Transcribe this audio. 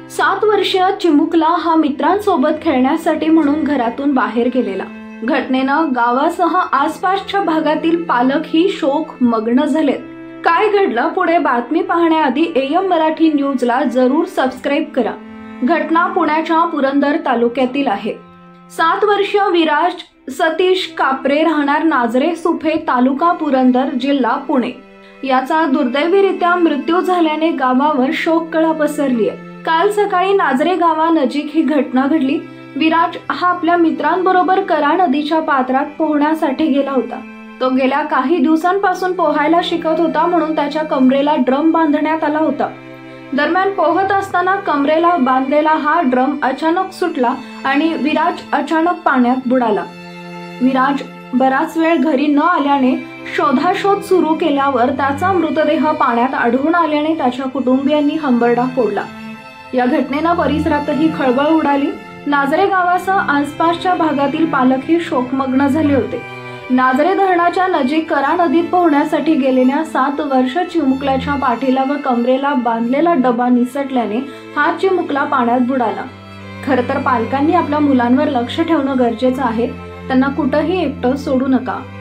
7 वर्षीय चिमुकला हा मित्रांसोबत खेळण्यासाठी म्हणून घरातून बाहेर गेलेला। घटनेनं गावासह आसपासच्या भागातील पालकही शोकमग्न झालेत। काय घडलं पुढे बातमी पाहण्याआधी AM मराठी न्यूजला जरूर सबस्क्राइब करा। घटना पुण्याच्या पुरंदर तालुक्यातील आहे। 7 वर्षीय विराज सतीश कापरे राहणार नाझरे सुफे तालुका पुरंदर जिल्हा पुणे याचा दुर्दैवीरित्या मृत्यू झाल्याने गावावर शोककळा पसरली आहे। काल सकाळी नाझरे गावानजीक ही घटना घडली। विराज हा आपल्या मित्रांबरोबर करा नदीच्या पात्रात पोहण्यासाठी गेला होता। तो गेल्या काही दिवसांपासून पोहायला शिकत होता, म्हणून त्याच्या कमरेला ड्रम बांधण्यात आला होता। दरम्यान पोहत असताना कमरेला बांधलेला हा ड्रम अचानक सुटला आणि विराज अचानक पाण्यात बुडाला। विराज बराच वेळ घरी न आल्याने शोधाशोध सुरू केल्यावर त्याचा मृतदेह पाण्यात आढळून आल्याने त्याच्या कुटुंबियांनी हंबरडा फोडला। या घटनेनं परिसरातही खळबळ उडाली। नाझरे गावासह आसपासच्या भागातील पालकही शोकमग्न झाले होते। नाझरे धरणाच्या नजीक करा नदीत पोहण्यासाठी गेलेल्या 7 वर्षीय चिमुकल्याच्या पाठीला व कमरेला बांधलेला डबा निसटल्याने हा चिमुकला पाण्यात बुडाला। खरं तर पालकांनी आपल्या मुलांवर लक्ष ठेवणं गरजेचं आहे। त्यांना कुठंही एकटं सोडू नका।